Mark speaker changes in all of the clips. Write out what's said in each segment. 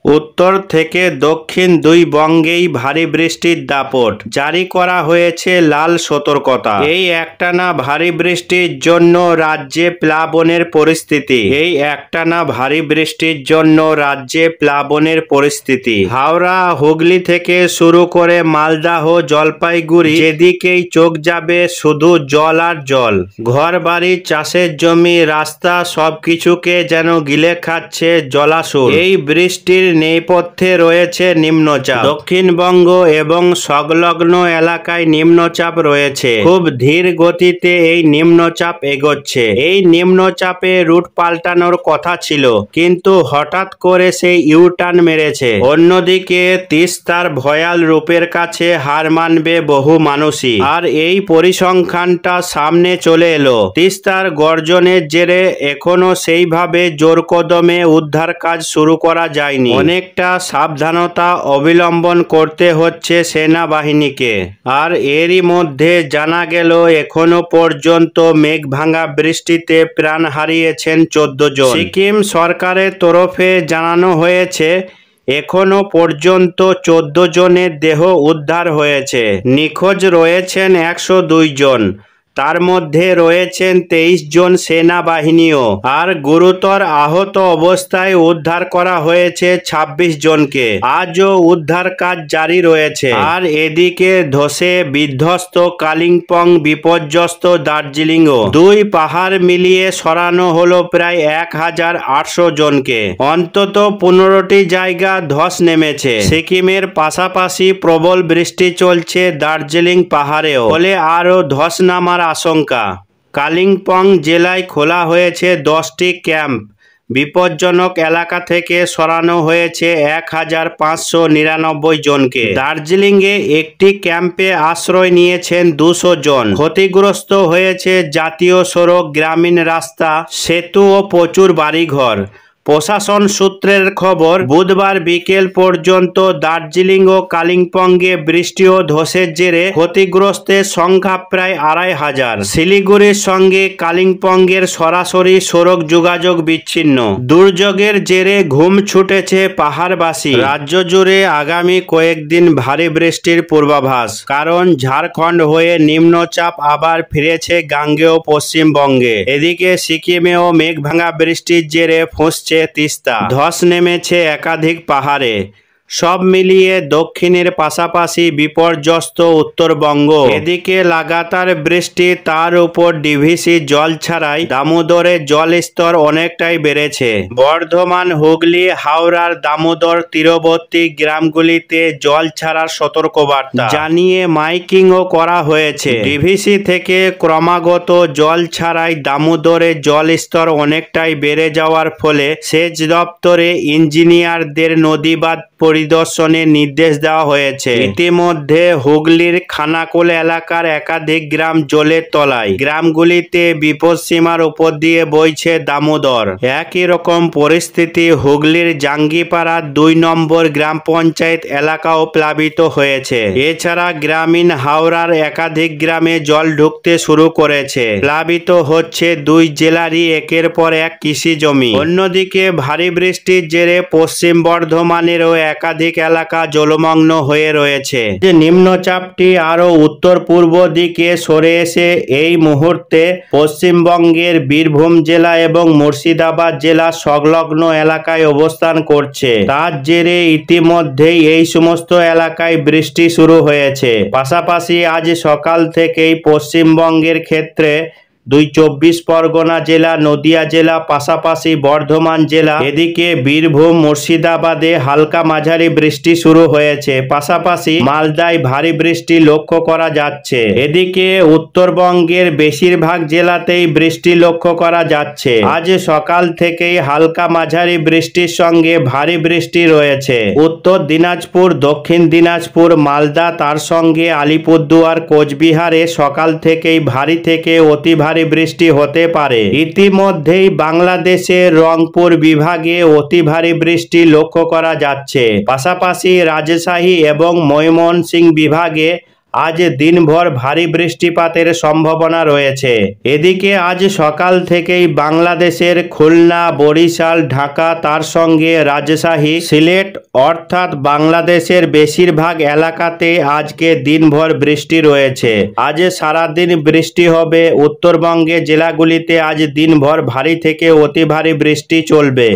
Speaker 1: উত্তর থেকে দক্ষিণ দুই বঙ্গেই ভারী বৃষ্টির দাপট জারি করা হয়েছে লাল সতর্কতা। এই একটানা ভারী বৃষ্টির জন্য রাজ্যে প্লাবনের পরিস্থিতি। হাওড়া হুগলি থেকে শুরু করে মালদাহ জলপাইগুড়ি যেদিকেই চোখ যাবে শুধু জল আর জল। ঘর বাড়ি, চাষের জমি, রাস্তা সবকিছুকে যেন গিলে খাচ্ছে জলাশয়। এই বৃষ্টির নেপথ্যে রয়েছে নিম্নচাপ। দক্ষিণবঙ্গ এবং সংলগ্ন এলাকায় নিম্নচাপ রয়েছে। খুব ধীর গতিতে এই নিম্নচাপ এগোচ্ছে। এই নিম্নচাপে রুট পাল্টানোর কথা ছিল, কিন্তু হঠাৎ করে সেই ইউটার্ন মেরেছে। অন্যদিকে তিস্তার ভয়াল রূপের কাছে হার মানবে বহু মানুষই। আর এই পরিসংখ্যানটা সামনে চলে এলো। তিস্তার গর্জনের জেরে এখনো সেইভাবে জোর কদমে উদ্ধার কাজ শুরু করা যায়নি। অনেকটা সাবধানতা অবলম্বন করতে হচ্ছে সেনাবাহিনীকে। আর এরই মধ্যে জানা গেল এখনো পর্যন্ত মেঘভাঙা বৃষ্টিতে প্রাণ হারিয়েছেন 14 জন। সিকিম সরকারের তরফে জানানো হয়েছে এখনো পর্যন্ত 14 জনের দেহ উদ্ধার হয়েছে। নিখোঁজ রয়েছেন 102 জন। তার মধ্যে রয়েছেন 23 জন সেনাবাহিনীও। আর গুরুতর আহত অবস্থায় উদ্ধার করা হয়েছে 26 জনকে। আজও উদ্ধার কাজ জারি রয়েছে। আর এদিকে ধসে বিধ্বস্ত কালিম্পং, বিপর্যস্ত দার্জিলিংও। দুই পাহাড় মিলিয়ে সরানো হলো প্রায় 1800 জনকে। অন্তত 15টি জায়গা ধস নেমেছে। সিকিমের পাশাপাশি প্রবল বৃষ্টি চলছে দার্জিলিং পাহাড়েও, ফলে আরও ধস নামার আশঙ্কা। কালিম্পং জেলায় খোলা হয়েছে 10টি ক্যাম্প। বিপজ্জনক এলাকা থেকে সরানো হয়েছে 1599 জনকে। দার্জিলিংয়ে একটি ক্যাম্পে আশ্রয় নিয়েছেন 200 জন। ক্ষতিগ্রস্ত হয়েছে জাতীয় সড়ক, গ্রামীণ রাস্তা, সেতু ও প্রচুর বাড়িঘর। প্রশাসন সূত্রের খবর, বুধবার বিকেল পর্যন্ত দার্জিলিং ও কালিম্পংয়ে বৃষ্টি ও ধসের জেরে ক্ষতিগ্রস্তের সংখ্যা প্রায় 2500। শিলিগুড়ির সঙ্গে কালিম্পংয়ের সরাসরি সড়ক যোগাযোগ বিচ্ছিন্ন। দুর্যোগের জেরে ঘুম ছুটেছে পাহাড়বাসী। রাজ্য জুড়ে আগামী কয়েকদিন ভারী বৃষ্টির পূর্বাভাস, কারণ ঝাড়খণ্ড হয়ে নিম্নচাপ আবার ফিরেছে গাঙ্গেয় পশ্চিমবঙ্গে। এদিকে সিকিমেও মেঘভাঙা বৃষ্টির জেরে ফুঁসছে তিস্তা। ধস নেমেছে একাধিক পাহাড়ে। সব মিলিয়ে দক্ষিণের পাশাপাশি বিপর্যস্ত উত্তরবঙ্গ। এদিকে লাগাতার বৃষ্টি, তার উপর ডিভিসি জল ছাড়াই দামোদরের জল স্তর অনেকটাই বেড়েছে। বর্ধমান, হুগলি, হাওড়ার দামোদর তীরবর্তী গ্রামগুলিতে জল ছাড়ার সতর্কবার্তা জানিয়ে মাইকিংও করা হয়েছে। ডিভিসি থেকে ক্রমাগত জল ছাড়াই দামোদরের জল স্তর অনেকটাই বেড়ে যাওয়ার ফলে সেচ দপ্তরে ইঞ্জিনিয়ারদের নদীবাঁধ পরিদর্শনের নির্দেশ দেওয়া হয়েছে। ইতিমধ্যে হুগলির খানাকুল এলাকার একাধিক গ্রাম জলের তলায়। গ্রামগুলিতে বিপদসীমার উপর দিয়ে বইছে দামোদর। একই রকম পরিস্থিতি হুগলির জাঙ্গিপাড়ার 2 নম্বর গ্রাম পঞ্চায়েত এলাকাও প্লাবিত হয়েছে। এছাড়া গ্রামীণ হাওড়ার একাধিক গ্রামে জল ঢুকতে শুরু করেছে। প্লাবিত হচ্ছে 2 জেলারই একের পর এক কৃষি জমি। অন্যদিকে ভারী বৃষ্টির জেরে পশ্চিম বর্ধমানেরও একাধিক এলাকা জলমগ্ন হয়ে রয়েছে। যে নিম্নচাপটি আরো উত্তর পূর্ব দিকে সরে এসে এই মুহূর্তে পশ্চিমবঙ্গের বীরভূম জেলা এবং মুর্শিদাবাদ জেলা সংলগ্ন এলাকায় অবস্থান করছে। তার জেরে ইতিমধ্যেই এই সমস্ত এলাকায় বৃষ্টি শুরু হয়েছে। পাশাপাশি আজ সকাল থেকেই পশ্চিমবঙ্গের ক্ষেত্রে 24 পরগনা জেলা, নদিয়া জেলা, পাশাপাশি বর্ধমান জেলা, এদিকে বীরভূম, মুর্শিদাবাদে হালকা মাঝারি বৃষ্টি শুরু হয়েছে। পাশাপাশি মালদায় ভারী বৃষ্টি লক্ষ্য করা যাচ্ছে। এদিকে উত্তরবঙ্গের বেশিরভাগ জেলাতেই বৃষ্টি লক্ষ্য করা যাচ্ছে। আজ সকাল থেকেই হালকা মাঝারি বৃষ্টির সঙ্গে ভারী বৃষ্টি রয়েছে। উত্তর দিনাজপুর, দক্ষিণ দিনাজপুর, মালদা, তার সঙ্গে আলিপুরদুয়ার, কোচবিহারে সকাল থেকেই ভারী থেকে অতি ভারী বৃষ্টি হতে পারে। ইতিমধ্যেই বাংলাদেশের রংপুর বিভাগে অতি ভারী বৃষ্টি লক্ষ্য করা যাচ্ছে। পাশাপাশি রাজশাহী এবং ময়মনসিংহ বিভাগে আজ দিনভর ভারী বৃষ্টিপাতের সম্ভাবনা রয়েছে। এদিকে আজ সকাল থেকেই বাংলাদেশের খুলনা, বরিশাল, ঢাকা, তার সঙ্গে রাজশাহী, সিলেট অর্থাৎ বাংলাদেশের বেশিরভাগ এলাকাতে আজকে দিনভর বৃষ্টি রয়েছে। আজ সারাদিন বৃষ্টি হবে। উত্তরবঙ্গের জেলাগুলিতে আজ দিনভর ভারী থেকে অতি ভারী বৃষ্টি চলবে।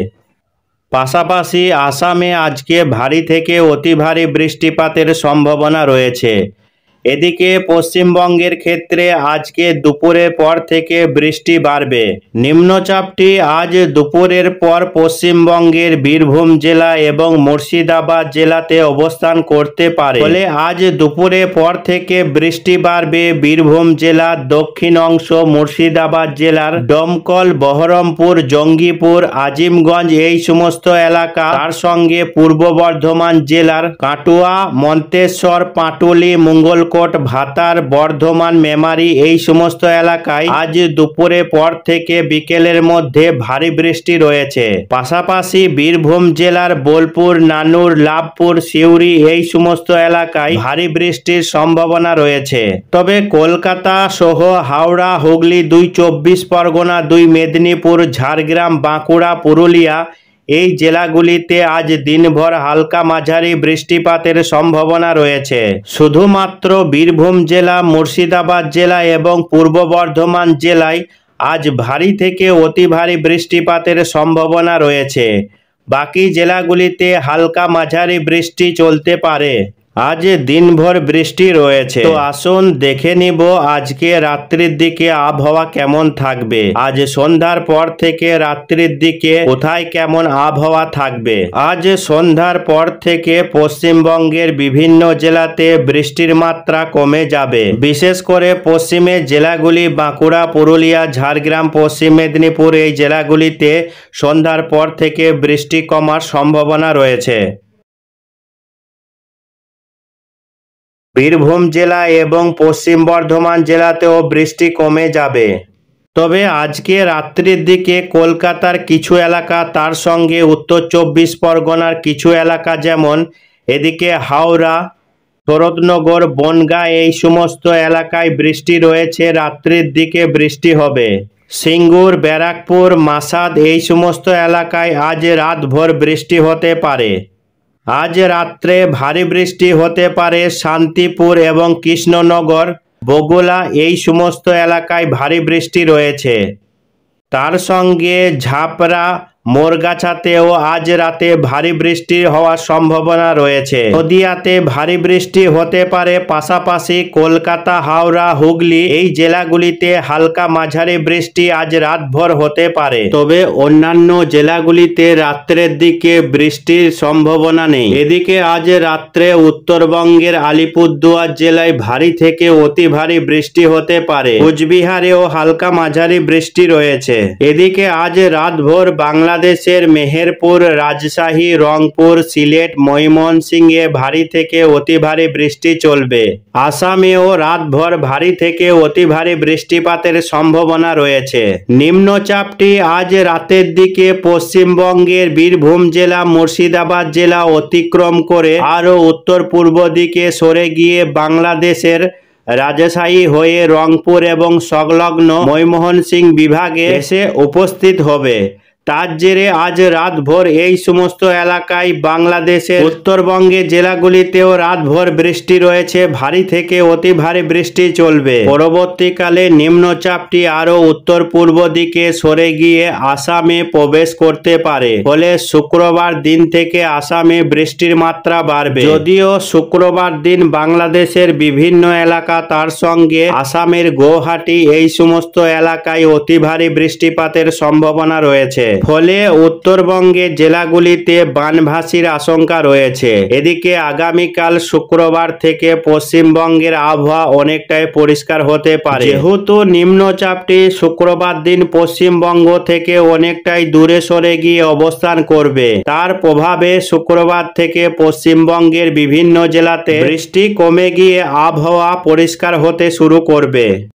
Speaker 1: পাশাপাশি আসামে আজকে ভারী থেকে অতি ভারী বৃষ্টিপাতের সম্ভাবনা রয়েছে। এদিকে পশ্চিমবঙ্গের ক্ষেত্রে আজকে দুপুরের পর থেকে বৃষ্টি বাড়বে। নিম্নচাপটি আজ দুপুরের পর পশ্চিমবঙ্গের বীরভূম জেলা এবং মুর্শিদাবাদ জেলাতে অবস্থান করতে পারে, ফলে আজ দুপুরের পর থেকে বৃষ্টি বাড়বে বীরভূম জেলার দক্ষিণ অংশ, মুর্শিদাবাদ জেলার দমকল, বহরমপুর, জঙ্গিপুর, আজিমগঞ্জ এই সমস্ত এলাকা, তার সঙ্গে পূর্ব বর্ধমান জেলার কাটুয়া, মন্তেশ্বর, পাটুলি, মঙ্গলকোট, ভাতার, বর্ধমান, মেমারি এই সমস্ত এলাকায় আজ দুপুরের পর থেকে বিকেলের মধ্যে ভারী বৃষ্টি রয়েছে। পাশাপাশি বীরভূম জেলার বোলপুর, নানুর, লাভপুর, সিউড়ি এই সমস্ত এলাকায় ভারী বৃষ্টির সম্ভাবনা রয়েছে। তবে কলকাতা সহ হাওড়া, হুগলি, 2 চব্বিশ পরগনা, 2 মেদিনীপুর, ঝাড়গ্রাম, বাঁকুড়া, পুরুলিয়া এই জেলাগুলিতে আজ দিনভর হালকা মাঝারি বৃষ্টিপাতের সম্ভাবনা রয়েছে। শুধুমাত্র বীরভূম জেলা, মুর্শিদাবাদ জেলা এবং পূর্ব বর্ধমান জেলায় আজ ভারী থেকে অতি ভারী বৃষ্টিপাতের সম্ভাবনা রয়েছে। বাকি জেলাগুলিতে হালকা মাঝারি বৃষ্টি চলতে পারে। আজ দিনভর বৃষ্টি রয়েছে। তো আসুন দেখে নিব আজকে রাত্রির দিকে আবহাওয়া কেমন থাকবে। আজ সন্ধ্যার পর থেকে রাত্রির দিকে কোথায় কেমন আবহাওয়া থাকবে। আজ সন্ধ্যার পর থেকে পশ্চিমবঙ্গের বিভিন্ন জেলাতে বৃষ্টির মাত্রা কমে যাবে। বিশেষ করে পশ্চিমের জেলাগুলি বাঁকুড়া, পুরুলিয়া, ঝাড়গ্রাম, পশ্চিম মেদিনীপুর এই জেলাগুলিতে সন্ধ্যার পর থেকে বৃষ্টি কমার সম্ভাবনা রয়েছে। বীরভূম জেলা এবং পশ্চিম বর্ধমান জেলাতেও বৃষ্টি কমে যাবে। তবে আজকে রাত্রির দিকে কলকাতার কিছু এলাকা, তার সঙ্গে উত্তর 24 পরগনার কিছু এলাকা, যেমন এদিকে হাওড়া, শরৎনগর, বনগাঁ এই সমস্ত এলাকায় বৃষ্টি রয়েছে। রাত্রির দিকে বৃষ্টি হবে। সিঙ্গুর, ব্যারাকপুর, মাসাদ এই সমস্ত এলাকায় আজ রাতভর বৃষ্টি হতে পারে। আজ রাত্রে ভারী বৃষ্টি হতে পারে শান্তিপুর এবং কৃষ্ণনগর, বগুলা এই সমস্ত এলাকায় ভারী বৃষ্টি রয়েছে। তার সঙ্গে ঝাপড়া, মোরগাছাতেও আজ রাতে ভারী বৃষ্টি হওয়ার সম্ভাবনা রয়েছে। নদিয়াতে ভারী বৃষ্টি হতে পারে। পাশাপাশি কলকাতা, হাওড়া, হুগলি এই জেলাগুলিতে হালকা মাঝারি বৃষ্টি আজ রাতভর হতে পারে। তবে অন্যান্য জেলাগুলিতে রাত্রের দিকে বৃষ্টির সম্ভাবনা নেই। এদিকে আজ রাত্রে উত্তরবঙ্গের আলিপুরদুয়ার জেলায় ভারী থেকে অতি ভারী বৃষ্টি হতে পারে। কোচবিহারেও হালকা মাঝারি বৃষ্টি রয়েছে। এদিকে আজ রাতভর বাংলাদেশের মেহেরপুর, রাজশাহী, রংপুর, সিলেট, ময়মনসিংহে ভারী থেকে অতি ভারী বৃষ্টি চলবে। আসামেও রাতভর ভারী থেকে অতি ভারী বৃষ্টিপাতের সম্ভাবনা রয়েছে। নিম্নচাপটি আজ রাতের দিকে পশ্চিমবঙ্গের বীরভূম জেলা, মুর্শিদাবাদ জেলা অতিক্রম করে আরও উত্তর পূর্ব দিকে সরে গিয়ে বাংলাদেশের রাজশাহী হয়ে রংপুর এবং সংলগ্ন ময়মনসিংহ বিভাগে এসে উপস্থিত হবে। তার জেরে আজ রাতভর এই সমস্ত এলাকায় বাংলাদেশের উত্তরবঙ্গের জেলাগুলিতেও রাতভর বৃষ্টি রয়েছে। ভারী থেকে অতি ভারী বৃষ্টি চলবে। পরবর্তীকালে নিম্নচাপটি আরও উত্তর পূর্ব দিকে সরে গিয়ে আসামে প্রবেশ করতে পারে। ফলে শুক্রবার দিন থেকে আসামে বৃষ্টির মাত্রা বাড়বে। যদিও শুক্রবার দিন বাংলাদেশের বিভিন্ন এলাকা, তার সঙ্গে আসামের গৌহাটি এই সমস্ত এলাকায় অতি ভারী বৃষ্টিপাতের সম্ভাবনা রয়েছে। ফলে উত্তরবঙ্গের জেলাগুলিতে বানভাসির আশঙ্কা রয়েছে। এদিকে আগামীকাল শুক্রবার থেকে পশ্চিমবঙ্গের আবহাওয়া অনেকটাই পরিষ্কার হতে পারে। যেহেতু নিম্নচাপটি শুক্রবার দিন পশ্চিমবঙ্গ থেকে অনেকটাই দূরে সরে গিয়ে অবস্থান করবে, তার প্রভাবে শুক্রবার থেকে পশ্চিমবঙ্গের বিভিন্ন জেলাতে বৃষ্টি কমে গিয়ে আবহাওয়া পরিষ্কার হতে শুরু করবে।